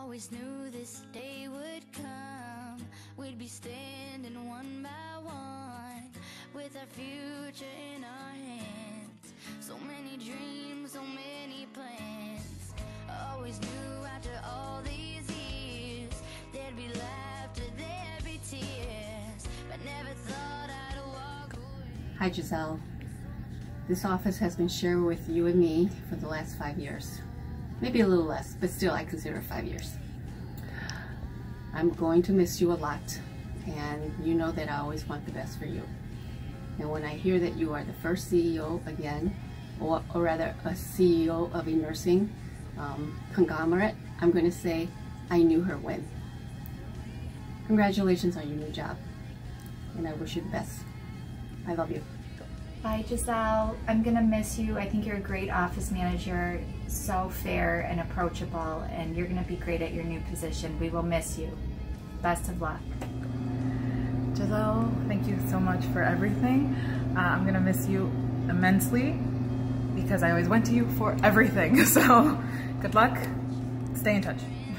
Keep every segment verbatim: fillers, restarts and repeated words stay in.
always knew this day would come. We'd be standing one by one with our future in our hands. So many dreams, so many plans. Always knew after all these years there'd be laughter, there'd be tears, but never thought I'd walk away. Hi Giselle. This office has been shared with you and me for the last five years. Maybe a little less, but still I consider it five years. I'm going to miss you a lot, and you know that I always want the best for you. And when I hear that you are the first C E O again, or, or rather a C E O of a nursing um, conglomerate, I'm going to say, I knew her when. Congratulations on your new job, and I wish you the best. I love you. Bye Giselle, I'm gonna miss you. I think you're a great office manager, so fair and approachable, and you're gonna be great at your new position. We will miss you. Best of luck. Giselle, thank you so much for everything. Uh, I'm gonna miss you immensely because I always went to you for everything. So good luck, stay in touch.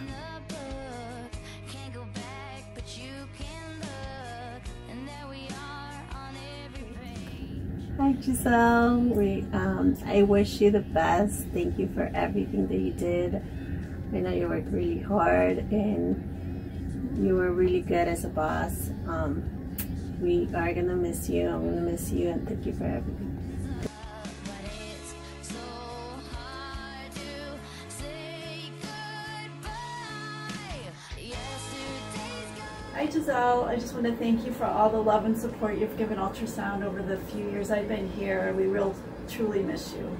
Hi Giselle, we, um, I wish you the best. Thank you for everything that you did. I know you worked really hard and you were really good as a boss. Um, we are gonna miss you, I'm gonna miss you, and thank you for everything. Hi Giselle, I just want to thank you for all the love and support you've given ultrasound over the few years I've been here. We real truly miss you.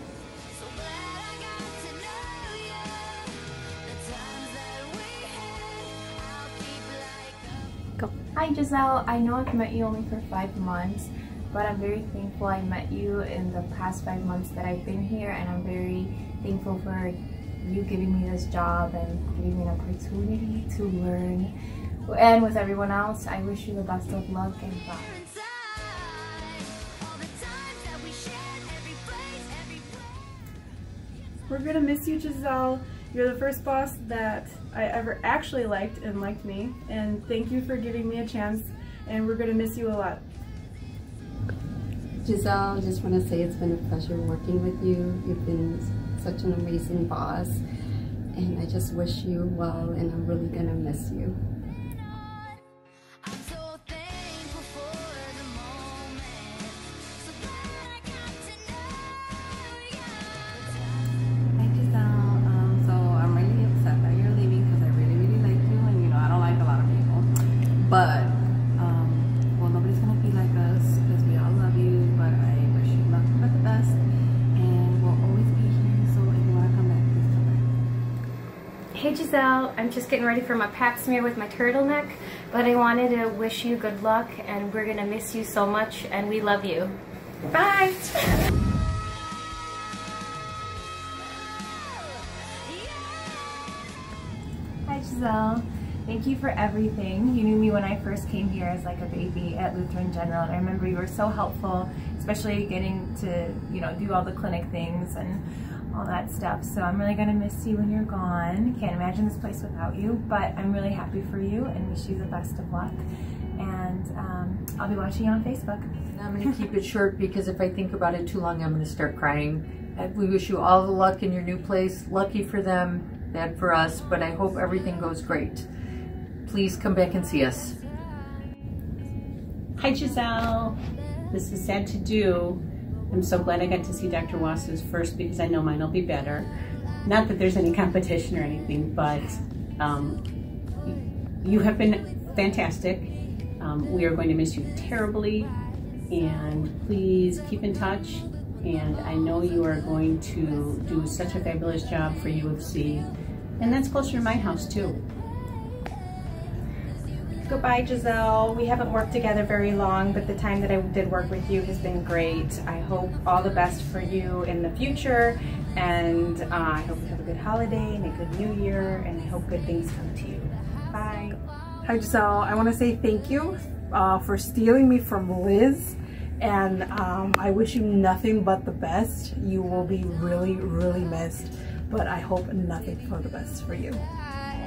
Go. Hi Giselle, I know I've met you only for five months, but I'm very thankful I met you in the past five months that I've been here, and I'm very thankful for you giving me this job and giving me an opportunity to learn. And with everyone else, I wish you the best of luck and bye. We're gonna miss you, Giselle. You're the first boss that I ever actually liked and liked me, and thank you for giving me a chance, and we're gonna miss you a lot. Giselle, I just want to say it's been a pleasure working with you. You've been such an amazing boss, and I just wish you well, and I'm really gonna miss you. But, um, well, nobody's gonna be like us because we all love you, but I wish you nothing but the best, and we'll always be here, so if you wanna come back, please come back. Hey Giselle, I'm just getting ready for my pap smear with my turtleneck, but I wanted to wish you good luck, and we're gonna miss you so much, and we love you. Bye! Hi Giselle. Thank you for everything. You knew me when I first came here as like a baby at Lutheran General, and I remember you were so helpful, especially getting to, you know, do all the clinic things and all that stuff. So I'm really gonna miss you when you're gone. Can't imagine this place without you, but I'm really happy for you and wish you the best of luck. And um, I'll be watching you on Facebook. I'm gonna keep it short because if I think about it too long, I'm gonna start crying. We wish you all the luck in your new place. Lucky for them, bad for us, but I hope everything goes great. Please come back and see us. Hi Giselle, this is sad to do. I'm so glad I got to see Doctor Wass's first because I know mine will be better. Not that there's any competition or anything, but um, you have been fantastic. Um, we are going to miss you terribly, and please keep in touch. And I know you are going to do such a fabulous job for U of C, and that's closer to my house too. Goodbye, Giselle. We haven't worked together very long, but the time that I did work with you has been great. I hope all the best for you in the future, and uh, I hope you have a good holiday and a good new year, and I hope good things come to you. Bye. Hi Giselle, I want to say thank you uh, for stealing me from Liz, and um, I wish you nothing but the best. You will be really, really missed, but I hope nothing for the best for you.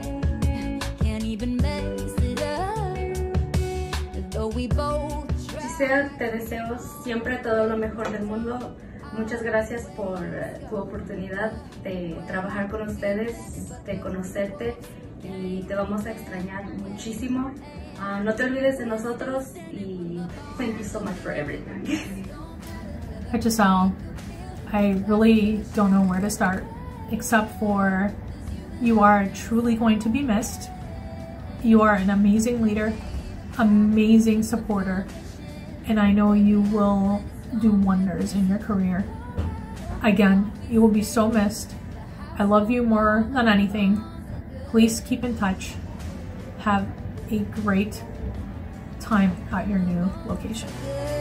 even mess it up. Though we both try. Giselle, te deseo siempre todo lo mejor del mundo. Muchas gracias por tu oportunidad de trabajar con ustedes, de conocerte, y te vamos a extrañar muchísimo. Uh, no te olvides de nosotros, y thank you so much for everything. Hi Giselle, I really don't know where to start except for you are truly going to be missed. You are an amazing leader, amazing supporter, and I know you will do wonders in your career. Again, you will be so missed. I love you more than anything. Please keep in touch. Have a great time at your new location.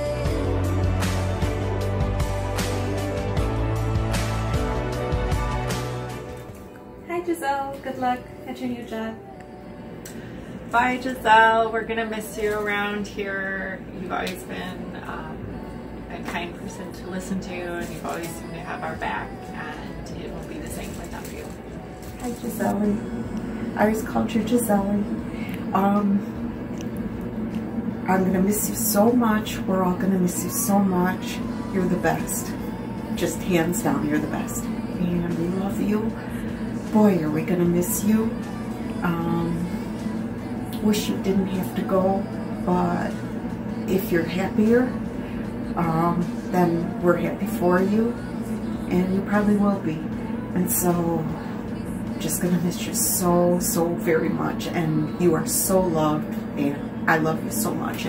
Hi Giselle, good luck at your new job. Bye Giselle, we're gonna miss you around here. You've always been um, a kind person to listen to, and you've always seemed to have our back, and it will be the same without you. Hi Giselle, Iris Culture Giselle. Um, I'm gonna miss you so much. We're all gonna miss you so much. You're the best. Just hands down, you're the best. And we love you. Boy, are we gonna miss you. Um, wish you didn't have to go, but if you're happier, um, then we're happy for you, and you probably will be. And so, just gonna miss you so, so very much, and you are so loved, and I love you so much.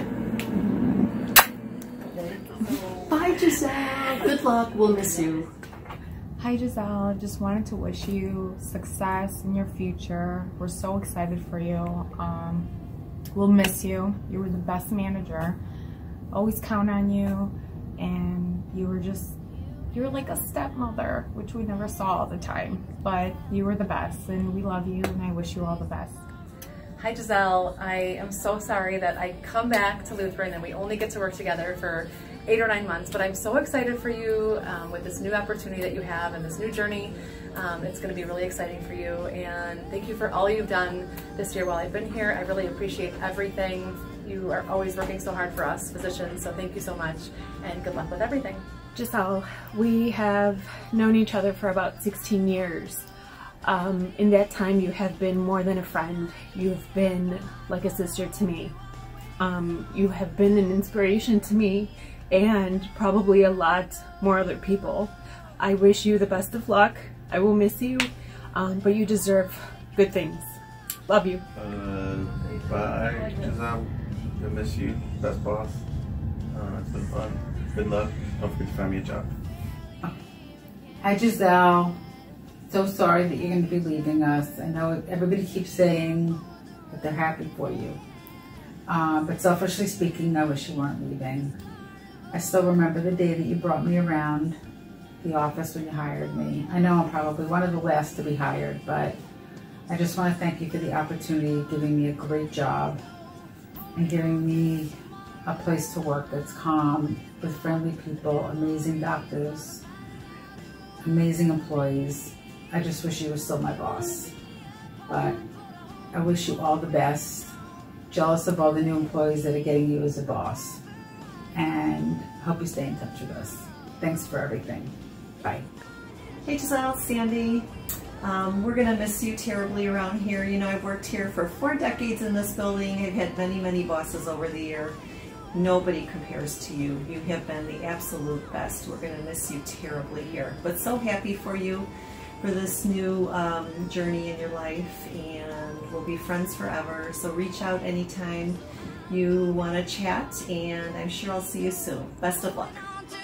Bye Giselle, good luck, we'll miss you. Hi Giselle, just wanted to wish you success in your future. We're so excited for you. Um, we'll miss you. You were the best manager. Always count on you, and you were just, you were like a stepmother, which we never saw all the time, but you were the best, and we love you, and I wish you all the best. Hi Giselle, I am so sorry that I come back to Lutheran and we only get to work together for eight or nine months, but I'm so excited for you um, with this new opportunity that you have and this new journey. Um, it's going to be really exciting for you, and thank you for all you've done this year while I've been here. I really appreciate everything. You are always working so hard for us physicians, so thank you so much, and good luck with everything. Giselle, we have known each other for about sixteen years. Um, in that time, you have been more than a friend. You've been like a sister to me. Um, you have been an inspiration to me, and probably a lot more other people. I wish you the best of luck. I will miss you, um, but you deserve good things. Love you. Uh, bye, Giselle. I miss you. Best boss. Uh, it's been fun. Good luck. Don't forget to find me a job. Hi, Giselle. So sorry that you're going to be leaving us. I know everybody keeps saying that they're happy for you. Uh, but selfishly speaking, I wish you weren't leaving. I still remember the day that you brought me around the office when you hired me. I know I'm probably one of the last to be hired, but I just want to thank you for the opportunity of giving me a great job and giving me a place to work that's calm, with friendly people, amazing doctors, amazing employees. I just wish you were still my boss. But I wish you all the best. Jealous of all the new employees that are getting you as a boss. And hope you stay in touch with us. Thanks for everything. Bye. Hey Giselle, Sandy. Um, we're gonna miss you terribly around here. You know, I've worked here for four decades in this building. I've had many, many bosses over the year. Nobody compares to you. You have been the absolute best. We're gonna miss you terribly here, but so happy for you for this new um, journey in your life, and we'll be friends forever. So reach out anytime you want to chat, and I'm sure I'll see you soon. Best of luck.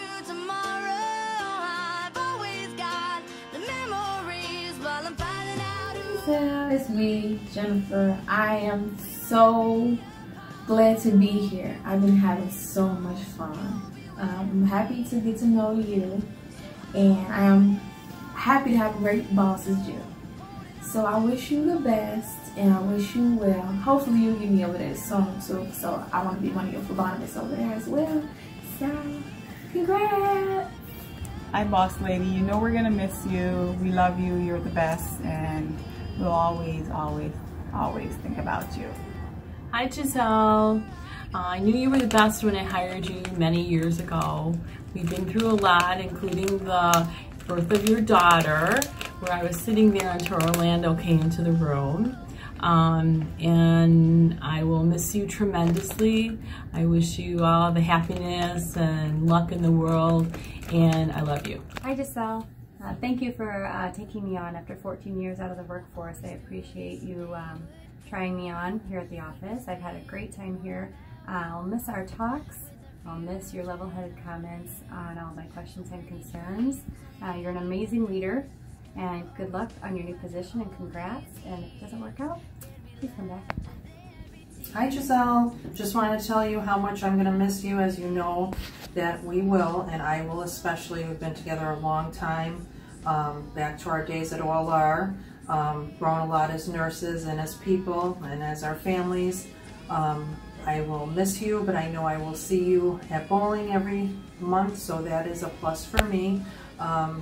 It's me, Jennifer. I am so glad to be here. I've been having so much fun. I'm happy to get to know you, and I am happy to have a great boss as you. So I wish you the best, and I wish you well. Hopefully you'll get me over there soon too, so I want to be one of your phlebotomists over there as well. So, congrats! Hi boss lady, you know we're gonna miss you. We love you, you're the best, and we'll always, always, always think about you. Hi Giselle. Uh, I knew you were the best when I hired you many years ago. We've been through a lot, including the birth of your daughter, where I was sitting there until Orlando came into the room. Um, and I will miss you tremendously. I wish you all the happiness and luck in the world, and I love you. Hi Giselle. Uh, thank you for uh, taking me on after fourteen years out of the workforce. I appreciate you um, trying me on here at the office. I've had a great time here. Uh, I'll miss our talks. I'll miss your level-headed comments on all my questions and concerns. Uh, you're an amazing leader, and good luck on your new position, and congrats. And if it doesn't work out, please come back. Hi Giselle, just wanted to tell you how much I'm going to miss you. As you know that we will, and I will especially. We've been together a long time, um, back to our days at O L R, um, grown a lot as nurses and as people and as our families. Um, I will miss you, but I know I will see you at bowling every month, so that is a plus for me. Um,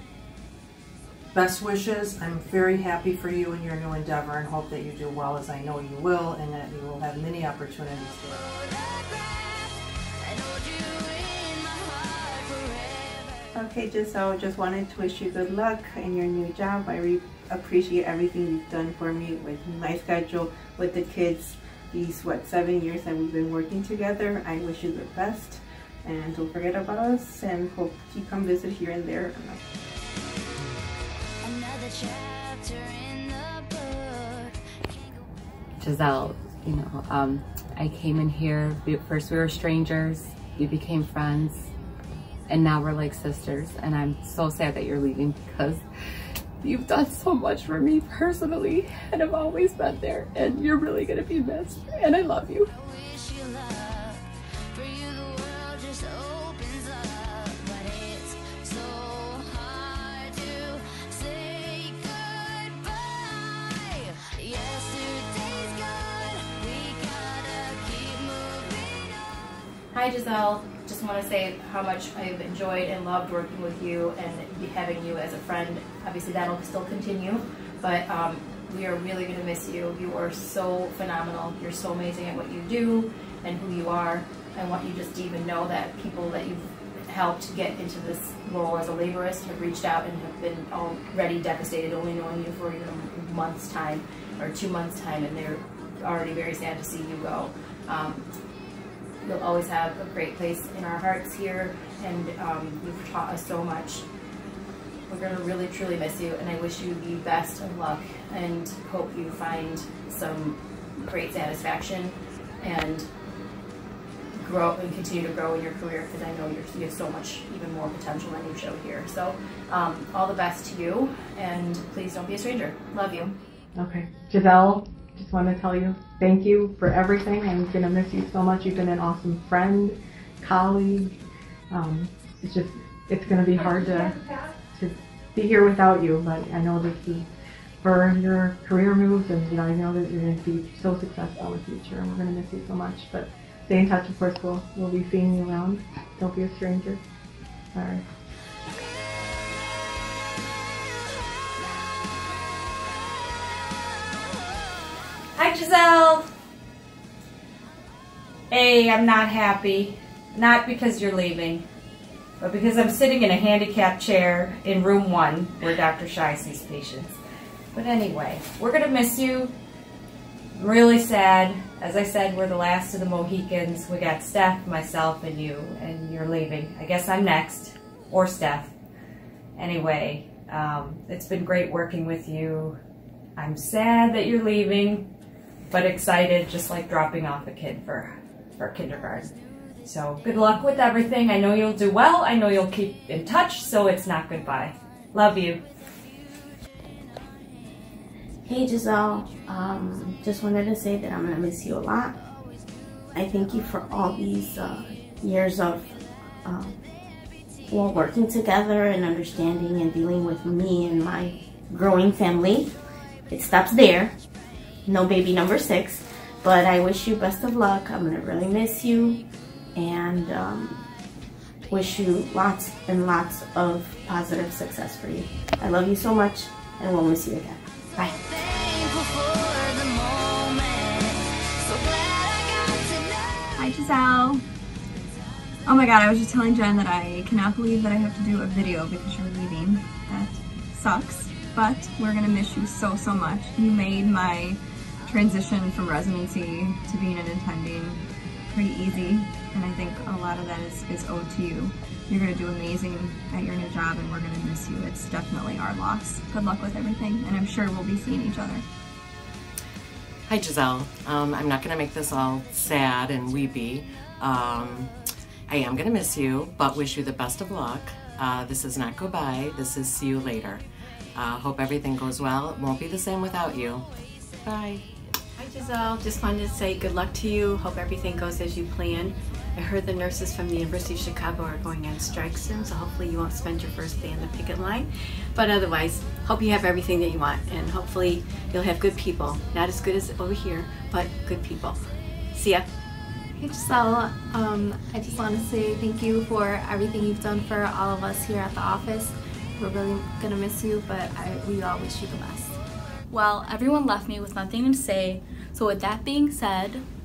Best wishes. I'm very happy for you in your new endeavor and hope that you do well, as I know you will, and that you will have many opportunities there. Okay, Giselle, just wanted to wish you good luck in your new job. I really appreciate everything you've done for me with my schedule, with the kids. These, what, seven years that we've been working together. I wish you the best, and don't forget about us, and hope you come visit here and there. Chapter in the book. Giselle, you know, um, I came in here, first we were strangers, we became friends, and now we're like sisters, and I'm so sad that you're leaving because you've done so much for me personally, and I've always been there, and you're really gonna be missed, and I love you. Hi Giselle, just want to say how much I've enjoyed and loved working with you and having you as a friend. Obviously that'll still continue, but um, we are really going to miss you. You are so phenomenal. You're so amazing at what you do and who you are. I want you just to even know that people that you've helped get into this role as a laborist have reached out and have been already devastated, only knowing you for even a month's time or two months time, and they're already very sad to see you go. Um, You'll always have a great place in our hearts here, and um, you've taught us so much. We're going to really, truly miss you, and I wish you the best of luck, and hope you find some great satisfaction and grow and continue to grow in your career, because I know you're, you have so much even more potential than you show here. So um, all the best to you, and please don't be a stranger. Love you. Okay, Giselle, just want to tell you thank you for everything. I'm going to miss you so much. You've been an awesome friend, colleague. Um, it's just, it's going to be hard to, to be here without you, but I know this is for your career moves, and you know, I know that you're going to be so successful in the future, and we're going to miss you so much. But stay in touch, of course. We'll, we'll be seeing you around. Don't be a stranger. All right. Hi Giselle! Hey, I'm not happy. Not because you're leaving, but because I'm sitting in a handicapped chair in room one where Doctor Shai sees patients. But anyway, we're gonna miss you. I'm really sad. As I said, we're the last of the Mohicans. We got Steph, myself, and you, and you're leaving. I guess I'm next, or Steph. Anyway, um, it's been great working with you. I'm sad that you're leaving, but excited, just like dropping off a kid for, for kindergarten. So good luck with everything. I know you'll do well. I know you'll keep in touch, so it's not goodbye. Love you. Hey Giselle, um, just wanted to say that I'm gonna miss you a lot. I thank you for all these uh, years of um, well, working together and understanding and dealing with me and my growing family. It stops there. No baby number six, but I wish you best of luck. I'm gonna really miss you, and um, wish you lots and lots of positive success for you. I love you so much, and we'll miss you again. Bye. Giselle. Oh my god, I was just telling Jen that I cannot believe that I have to do a video because you're leaving. That sucks, but we're gonna miss you so, so much. You made my transition from residency to being an attending pretty easy, and I think a lot of that is, is owed to you. You're gonna do amazing at your new job, and we're gonna miss you. It's definitely our loss. Good luck with everything, and I'm sure we'll be seeing each other. Hi Giselle, um, I'm not gonna make this all sad and weepy. Um, I am gonna miss you, but wish you the best of luck. Uh, this is not goodbye, this is see you later. Uh, hope everything goes well. It won't be the same without you. Bye. Hi Giselle, just wanted to say good luck to you. Hope everything goes as you planned. I heard the nurses from the University of Chicago are going on strike soon, so hopefully you won't spend your first day on the picket line. But otherwise, hope you have everything that you want, and hopefully you'll have good people. Not as good as over here, but good people. See ya. Hey Giselle, um, I just want to say thank you for everything you've done for all of us here at the office. We're really gonna miss you, but I, we all wish you the best. Well, everyone left me with nothing to say, so with that being said,